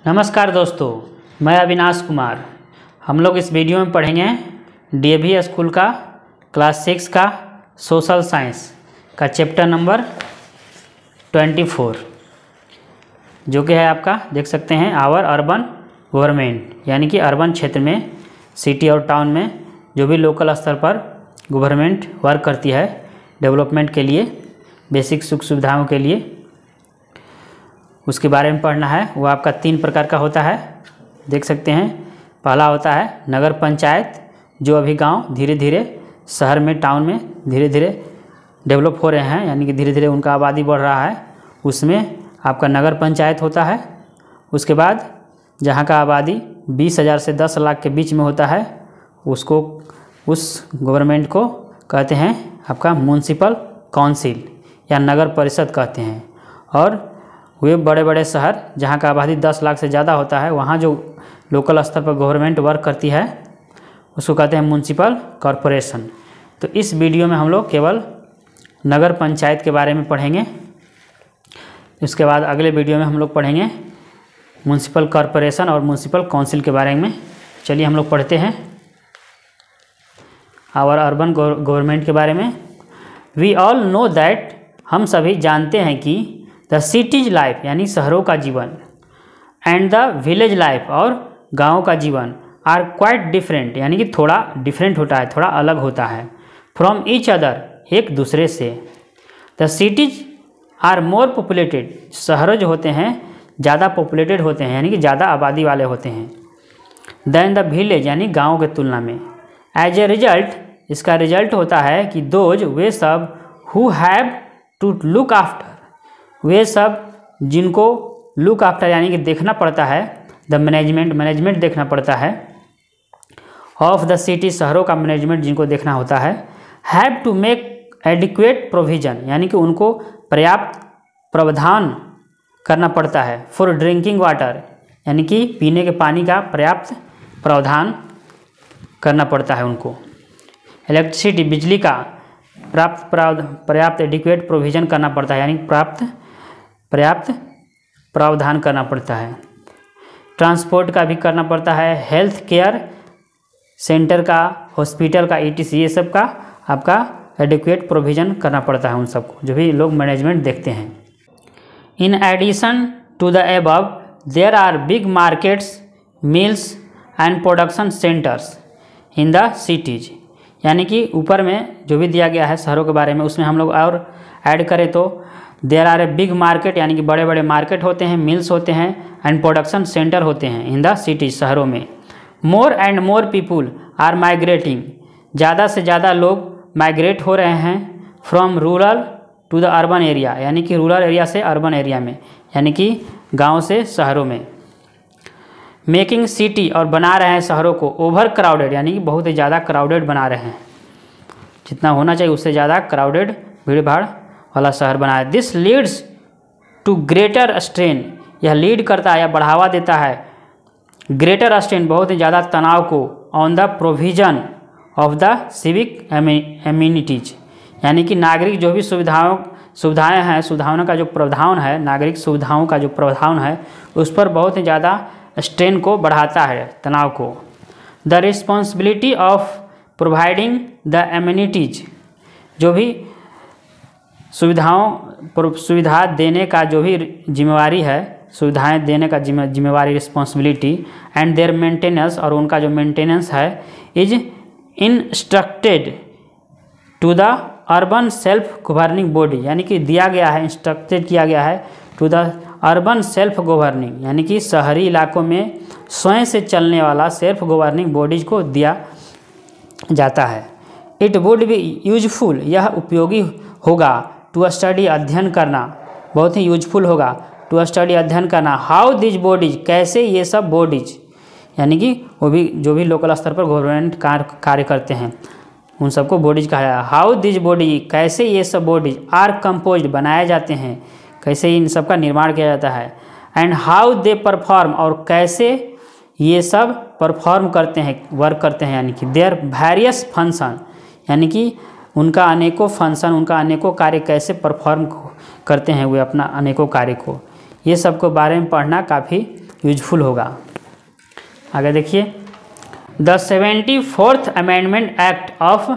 नमस्कार दोस्तों, मैं अविनाश कुमार। हम लोग इस वीडियो में पढ़ेंगे डीएवी स्कूल का क्लास 6 का सोशल साइंस का चैप्टर नंबर 24, जो कि है आपका देख सकते हैं आवर अर्बन गवर्नमेंट, यानी कि अर्बन क्षेत्र में, सिटी और टाउन में जो भी लोकल स्तर पर गवर्नमेंट वर्क करती है डेवलपमेंट के लिए, बेसिक सुख सुविधाओं के लिए, उसके बारे में पढ़ना है। वो आपका 3 प्रकार का होता है, देख सकते हैं। पहला होता है नगर पंचायत, जो अभी गांव धीरे धीरे शहर में, टाउन में धीरे धीरे डेवलप हो रहे हैं, यानी कि धीरे धीरे उनका आबादी बढ़ रहा है, उसमें आपका नगर पंचायत होता है। उसके बाद जहां का आबादी 20,000 से 10 लाख के बीच में होता है, उसको, उस गवर्नमेंट को कहते हैं आपका म्युनिसिपल काउंसिल या नगर परिषद कहते हैं। और वे बड़े बड़े शहर जहाँ का आबादी 10 लाख से ज़्यादा होता है, वहाँ जो लोकल स्तर पर गवर्नमेंट वर्क करती है उसको कहते हैं म्युनिसिपल कॉरपोरेशन। तो इस वीडियो में हम लोग केवल नगर पंचायत के बारे में पढ़ेंगे। उसके बाद अगले वीडियो में हम लोग पढ़ेंगे म्युनिसिपल कॉरपोरेशन और म्युनिसिपल काउंसिल के बारे में। चलिए हम लोग पढ़ते हैं आवर अर्बन गवर्नमेंट के बारे में। वी ऑल नो दैट, हम सभी जानते हैं कि द सिटीज लाइफ यानी शहरों का जीवन, एंड द विलेज लाइफ और गाँव का जीवन, आर क्वाइट डिफरेंट, यानी कि थोड़ा डिफरेंट होता है, थोड़ा अलग होता है, फ्रॉम ईच अदर, एक दूसरे से। The cities are more populated, शहर जो होते हैं ज़्यादा पॉपुलेटेड होते हैं, यानी कि ज़्यादा आबादी वाले होते हैं, देन द विलेज यानी गाँव के तुलना में। एज ए रिजल्ट, इसका रिजल्ट होता है कि दोज, वे सब, who have to look after, वे सब जिनको लुक आफ्टर यानी कि देखना पड़ता है, द मैनेजमेंट देखना पड़ता है, ऑफ द सिटी, शहरों का मैनेजमेंट जिनको देखना होता है, have to make adequate provision, यानी कि उनको पर्याप्त प्रावधान करना पड़ता है, फॉर ड्रिंकिंग वाटर, यानी कि पीने के पानी का पर्याप्त प्रावधान करना पड़ता है उनको। इलेक्ट्रिसिटी, बिजली का पर्याप्त एडिक्वेट प्रोविजन करना पड़ता है, यानी पर्याप्त प्रावधान करना पड़ता है। ट्रांसपोर्ट का भी करना पड़ता है, हेल्थ केयर सेंटर का, हॉस्पिटल का, ETC, ये सब का आपका एडिक्वेट प्रोविजन करना पड़ता है उन सबको, जो भी लोग मैनेजमेंट देखते हैं। In addition to the above there are big markets, mills and production centers in the cities, यानी कि ऊपर में जो भी दिया गया है शहरों के बारे में, उसमें हम लोग और ऐड करें तो there are a big market, यानी कि बड़े बड़े मार्केट होते हैं, मिल्स होते हैं, एंड प्रोडक्शन सेंटर होते हैं इन द सिटीज, शहरों में। More and more people are migrating, ज़्यादा से ज़्यादा लोग माइग्रेट हो रहे हैं, from rural to the urban area, यानी कि रूरल एरिया से अर्बन एरिया में, यानी कि गाँव से शहरों में। मेकिंग सिटी, और बना रहे हैं शहरों को ओवर क्राउडेड, यानी कि बहुत ही ज़्यादा क्राउडेड बना रहे हैं, जितना होना चाहिए उससे ज़्यादा क्राउडेड, भीड़ भाड़ वाला शहर बना है। This leads to greater strain, यह लीड करता है या बढ़ावा देता है ग्रेटर स्ट्रेन, बहुत ही ज़्यादा तनाव को, on the provision of the civic amenities, यानी कि नागरिक जो भी सुविधाएं हैं, सुविधाओं का जो प्रावधान है, नागरिक सुविधाओं का जो प्रावधान है, उस पर बहुत ही ज़्यादा स्ट्रेन को बढ़ाता है, तनाव को। The responsibility of providing the amenities, जो भी सुविधा देने का जो भी जिम्मेवारी है, सुविधाएं देने का जिम्मेवारी, रिस्पॉन्सिबिलिटी, एंड देयर मेंटेनेंस, और उनका जो मेंटेनेंस है, is instructed to the urban self governing body, यानी कि दिया गया है, इंस्ट्रक्टेड किया गया है to the urban self governing, यानी कि शहरी इलाकों में स्वयं से चलने वाला सेल्फ गवर्निंग बॉडीज को दिया जाता है। इट वुड बी यूजफुल, यह उपयोगी होगा, टू स्टडी, अध्ययन करना, बहुत ही यूजफुल होगा, टू स्टडी, अध्ययन करना, हाउ दिज बॉडीज, कैसे ये सब बॉडीज, यानी कि वो भी जो भी लोकल स्तर पर गवर्नमेंट कार्य करते हैं उन सबको बॉडीज कहा जाता है। हाउ दिज बॉडी, कैसे ये सब बॉडीज, आर कंपोज्ड, बनाए जाते हैं, कैसे इन सब का निर्माण किया जाता है, एंड हाउ दे परफॉर्म, और कैसे ये सब परफॉर्म करते हैं, वर्क करते हैं, यानी कि देयर वेरियस फंक्शन, यानी कि उनका अनेकों फंक्शन, उनका अनेकों कार्य कैसे परफॉर्म करते हैं वे अपना अनेकों कार्य को, ये सब के बारे में पढ़ना काफ़ी यूजफुल होगा। आगे देखिए, the 74th amendment act of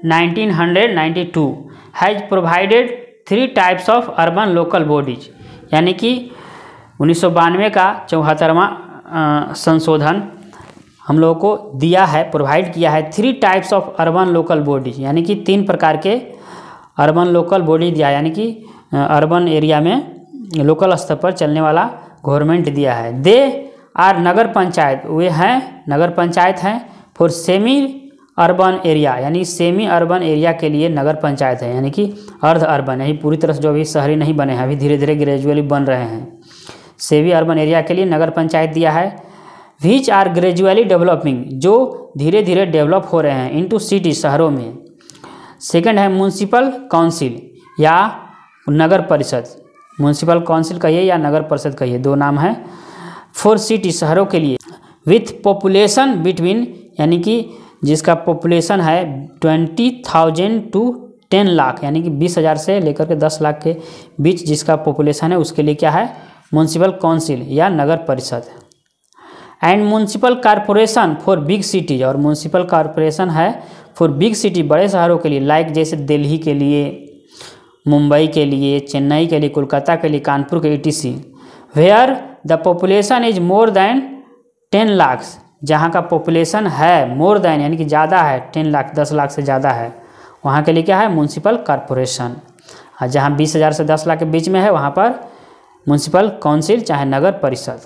1992 has provided 3 types of urban local bodies, यानी कि 1992 का 74वां संशोधन हम लोगों को दिया है, प्रोवाइड किया है 3 types of urban local bodies, यानी कि 3 प्रकार के अर्बन लोकल बॉडी दिया, यानी कि अर्बन एरिया में लोकल स्तर पर चलने वाला गवर्नमेंट दिया है। दे आर नगर पंचायत, वे हैं नगर पंचायत हैं। फॉर सेमी अर्बन एरिया, यानी सेमी अर्बन एरिया के लिए नगर पंचायत है, यानी कि अर्ध अर्बन, यही पूरी तरह से जो अभी शहरी नहीं बने हैं, अभी धीरे धीरे ग्रेजुअली बन रहे हैं। सेमी अर्बन एरिया के लिए नगर पंचायत दिया है। विच आर ग्रेजुअली डेवलपिंग, जो धीरे धीरे डेवलप हो रहे हैं इनटू सिटी, शहरों में। सेकंड है म्यूनसिपल काउंसिल या नगर परिषद, म्यूनसिपल काउंसिल कहिए या नगर परिषद कहिए, 2 नाम है। फॉर सिटी, शहरों के लिए। विथ पॉपुलेशन बिटवीन, यानी कि जिसका पॉपुलेशन है 20,000 to 10 लाख, यानी कि 20,000 से लेकर के 10 लाख के बीच जिसका पॉपुलेशन है उसके लिए क्या है, म्यूनसिपल काउंसिल या नगर परिषद। And municipal corporation for big cities, और म्यूनसिपल कॉरपोरेशन है फॉर बिग सिटी, बड़े शहरों के लिए, लाइक जैसे दिल्ली के लिए, मुंबई के लिए, चेन्नई के लिए, कोलकाता के लिए, कानपुर के etc, where the population is more than 10 lakh, जहाँ का पॉपुलेशन है मोर देन, यानी कि ज़्यादा है, 10 लाख 10 लाख से ज़्यादा है, वहाँ के लिए क्या है, म्यूनसिपल कॉरपोरेशन। और जहाँ 20,000 से 10 लाख के बीच में है वहाँ पर म्यूनसिपल काउंसिल चाहे नगर परिषद।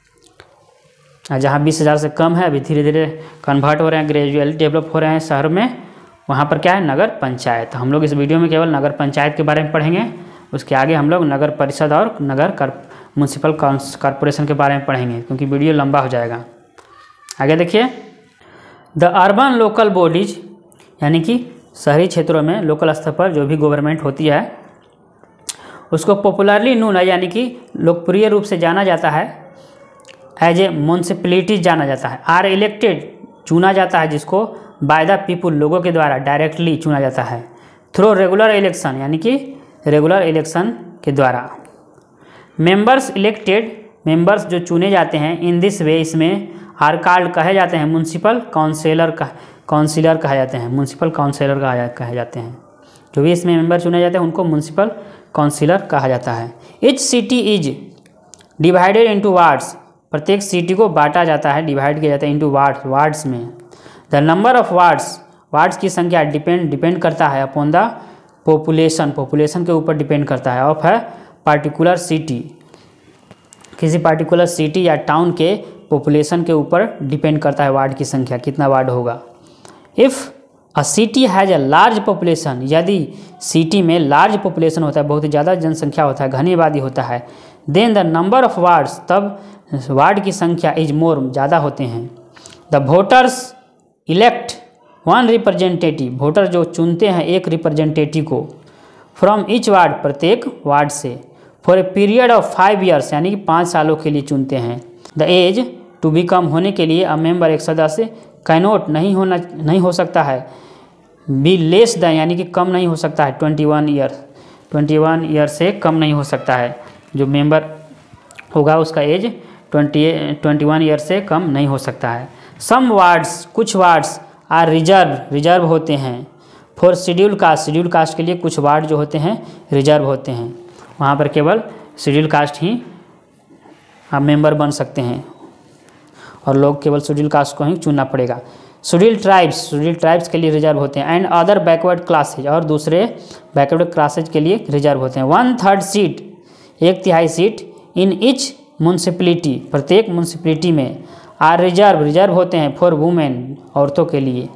और जहाँ 20,000 से कम है, अभी धीरे धीरे कन्वर्ट हो रहे हैं, ग्रेजुअली डेवलप हो रहे हैं शहर में, वहाँ पर क्या है, नगर पंचायत। हम लोग इस वीडियो में केवल नगर पंचायत के बारे में पढ़ेंगे, उसके आगे हम लोग नगर परिषद और म्यूनसिपल कॉरपोरेशन के बारे में पढ़ेंगे, क्योंकि वीडियो लंबा हो जाएगा। आगे देखिए, द अर्बन लोकल बॉडीज, यानी कि शहरी क्षेत्रों में लोकल स्तर पर जो भी गवर्नमेंट होती है उसको पॉपुलरली नोन है, यानी कि लोकप्रिय रूप से जाना जाता है, एज ए म्यूनसिपलिटीज जाना जाता है। आर इलेक्टेड, चुना जाता है जिसको, बाय द पीपुल, लोगों के द्वारा, डायरेक्टली चुना जाता है, थ्रू रेगुलर इलेक्शन, यानी कि रेगुलर इलेक्शन के द्वारा। मेंबर्स इलेक्टेड, मेंबर्स जो चुने जाते हैं, इन दिस वे, इसमें आर कॉल्ड कहे जाते हैं म्यूनसिपल काउंसिलर कहे जाते हैं, म्यूनसिपल काउंसिलर कहे जाते हैं। जो भी इसमें मेंबर चुने जाते हैं उनको म्यूनसिपल काउंसिलर कहा जाता है। Each city is divided into wards, प्रत्येक सिटी को बांटा जाता है, डिवाइड किया जाता है इनटू वार्ड्स में। द नंबर ऑफ वार्ड्स की संख्या डिपेंड करता है अपॉन द पॉपुलेशन के ऊपर डिपेंड करता है, ऑफ है पार्टिकुलर सिटी, किसी पार्टिकुलर सिटी या टाउन के पॉपुलेशन के ऊपर डिपेंड करता है वार्ड की संख्या, कितना वार्ड होगा। If a city has a large population, यदि सिटी में लार्ज पॉपुलेशन होता है, बहुत ही ज़्यादा जनसंख्या होता है, घनी आबादी होता है, then the number of wards, तब वार्ड की संख्या इज मोर, ज़्यादा होते हैं। The voters elect 1 representative, voter जो चुनते हैं एक रिप्रेजेंटेटिव को, फ्रॉम ईच वार्ड, प्रत्येक वार्ड से, for a period of 5 years, यानी कि 5 सालों के लिए चुनते हैं। द एज टू बिकम, होने के लिए, अ मेंबर, एक सदस्य, कैनोट, नहीं हो सकता है, बी लेस दैन, यानी कि कम नहीं हो सकता है, 21 ईयर से कम नहीं हो सकता है, जो मेंबर होगा उसका एज 21 ईयर से कम नहीं हो सकता है। सम वार्ड्स, कुछ वार्ड्स आर रिजर्व होते हैं, फॉर शेड्यूल कास्ट के लिए कुछ वार्ड जो होते हैं रिजर्व होते हैं, वहाँ पर केवल शेड्यूल कास्ट ही आप मेंबर बन सकते हैं और लोग केवल शेड्यूल कास्ट को ही चुनना पड़ेगा। शेड्यूल ट्राइब्स के लिए रिजर्व होते हैं। एंड अदर बैकवर्ड क्लासेज, और दूसरे बैकवर्ड क्लासेज के लिए रिजर्व होते हैं। 1/3 seat, 1/3 seat, in each municipality, प्रत्येक म्यूनसिपलिटी में, आर रिजर्व होते हैं फॉर वुमेन, औरतों के लिए।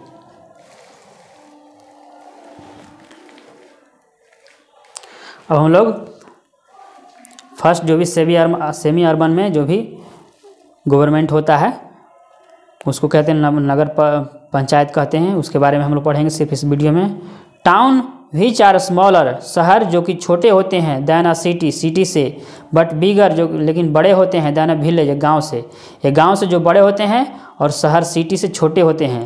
अब हम लोग फर्स्ट जो भी सेमी अर्बन में जो भी गवर्नमेंट होता है उसको कहते हैं नगर पंचायत कहते हैं, उसके बारे में हम लोग पढ़ेंगे सिर्फ इस वीडियो में। टाउन विच आर स्मॉलर, शहर जो कि छोटे होते हैं, दैन अ सिटी से, बट बिगर, जो लेकिन बड़े होते हैं, दैन अ विलेज, गाँव से, ये गाँव से जो बड़े होते हैं और शहर सिटी से छोटे होते हैं।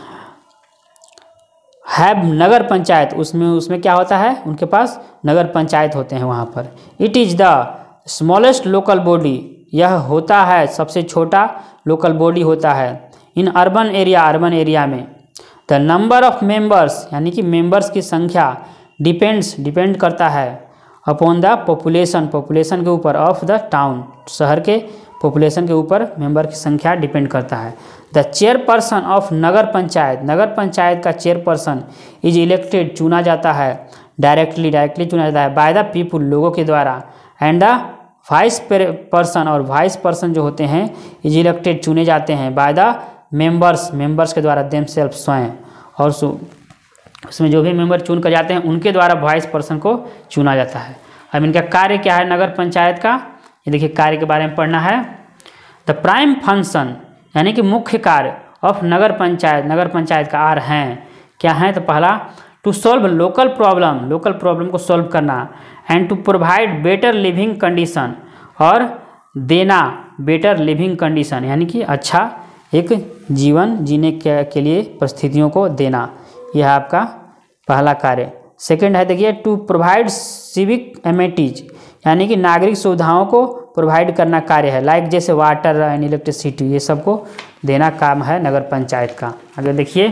हैव नगर पंचायत, उसमें क्या होता है, उनके पास नगर पंचायत होते हैं वहाँ पर। It is the smallest local body, यह होता है सबसे छोटा लोकल बॉडी होता है। इन अर्बन एरिया में द नंबर ऑफ मेंबर्स यानी कि मेंबर्स की संख्या डिपेंड करता है अपॉन द पॉपुलेशन के ऊपर ऑफ द टाउन, शहर के पॉपुलेशन के ऊपर मेंबर की संख्या डिपेंड करता है। द चेयरपर्सन ऑफ नगर पंचायत का चेयरपर्सन इज इलेक्टेड चुना जाता है, डायरेक्टली चुना जाता है बाय द पीपुल लोगों के द्वारा। एंड द वाइस पर्सन जो होते हैं इज इलेक्टेड चुने जाते हैं बाय द मेंबर्स के द्वारा देमसेल्फ स्वयं, और उसमें जो भी मेंबर चुन कर जाते हैं उनके द्वारा वाइस पर्सन को चुना जाता है। अब इनका कार्य क्या है नगर पंचायत का, ये देखिए कार्य के बारे में पढ़ना है। द प्राइम फंक्शन यानी कि मुख्य कार्य ऑफ नगर पंचायत का आर हैं क्या है, तो पहला टू सॉल्व लोकल प्रॉब्लम को सॉल्व करना, and to provide better living condition, और देना बेटर लिविंग कंडीशन यानी कि अच्छा एक जीवन जीने के लिए परिस्थितियों को देना, यह आपका पहला कार्य। सेकंड है देखिए टू प्रोवाइड सिविक एमेनिटीज यानी कि नागरिक सुविधाओं को प्रोवाइड करना कार्य है, लाइक जैसे वाटर एंड इलेक्ट्रिसिटी, ये सब को देना काम है नगर पंचायत का। अगर देखिए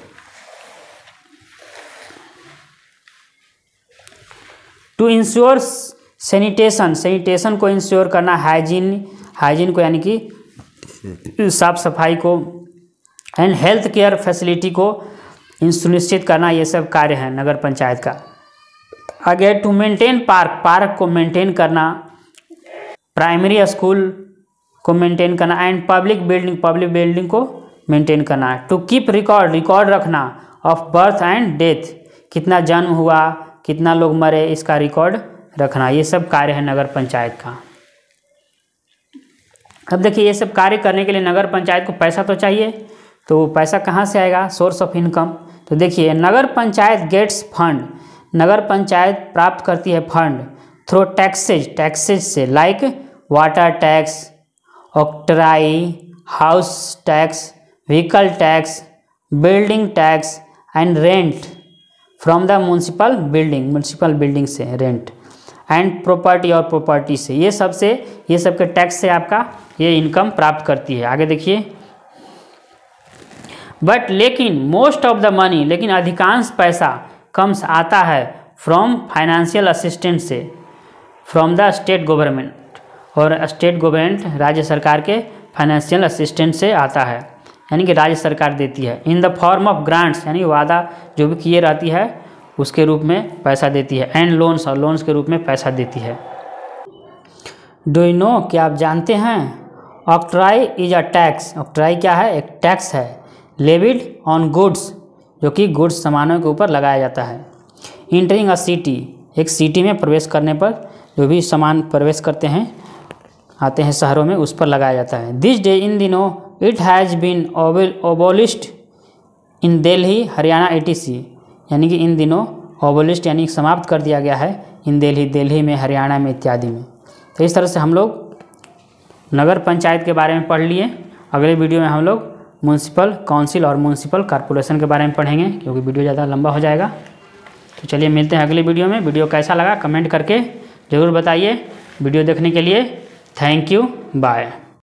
टू इंश्योर सैनिटेशन को इंश्योर करना, हाइजीन को यानी कि साफ सफाई को, एंड हेल्थ केयर फैसिलिटी को सुनिश्चित करना, ये सब कार्य है नगर पंचायत का। आगे टू मेंटेन पार्क को मेंटेन करना, प्राइमरी स्कूल को मेंटेन करना, एंड पब्लिक बिल्डिंग को मेंटेन करना। टू कीप रिकॉर्ड रखना ऑफ बर्थ एंड डेथ, कितना जन्म हुआ कितना लोग मरे इसका रिकॉर्ड रखना, ये सब कार्य है नगर पंचायत का। अब देखिए ये सब कार्य करने के लिए नगर पंचायत को पैसा तो चाहिए, तो पैसा कहाँ से आएगा, सोर्स ऑफ इनकम। तो देखिए नगर पंचायत गेट्स फंड, नगर पंचायत प्राप्त करती है फंड थ्रू टैक्सेज से, like water tax, octroi, house tax, vehicle tax, building tax and rent from the municipal building से रेंट, एंड प्रॉपर्टी से, ये सब के टैक्स से आपका ये इनकम प्राप्त करती है। आगे देखिए बट लेकिन मोस्ट ऑफ द मनी, लेकिन अधिकांश पैसा कम्स आता है फ्रॉम फाइनेंशियल असिस्टेंस से, फ्रॉम द स्टेट गवर्नमेंट, और स्टेट गवर्नमेंट राज्य सरकार के फाइनेंशियल असिस्टेंस से आता है, यानी कि राज्य सरकार देती है। In the form of grants यानी वादा जो भी किए रहती है उसके रूप में पैसा देती है, एंड लोन्स, और लोन्स के रूप में पैसा देती है। डू यू नो, क्या आप जानते हैं, octroi is a tax, octroi क्या है, एक टैक्स है, लेविड ऑन गुड्स, जो कि गुड्स सामानों के ऊपर लगाया जाता है। इंटरिंग अ सिटी, एक सिटी में प्रवेश करने पर जो भी सामान प्रवेश करते हैं आते हैं शहरों में उस पर लगाया जाता है। दिस डे, इन दिनों, it has been abolished in Delhi Haryana etc, यानी कि इन दिनों ओबोलिस्ट यानी समाप्त कर दिया गया है इन दिल्ली में, हरियाणा में इत्यादि में। तो इस तरह से हम लोग नगर पंचायत के बारे में पढ़ लिए। अगले वीडियो में हम लोग म्यूनसिपल काउंसिल और म्यूनसिपल कॉर्पोरेशन के बारे में पढ़ेंगे, क्योंकि वीडियो ज़्यादा लंबा हो जाएगा। तो चलिए मिलते हैं अगले वीडियो में। वीडियो कैसा लगा कमेंट करके ज़रूर बताइए। वीडियो देखने के लिए थैंक यू, बाय।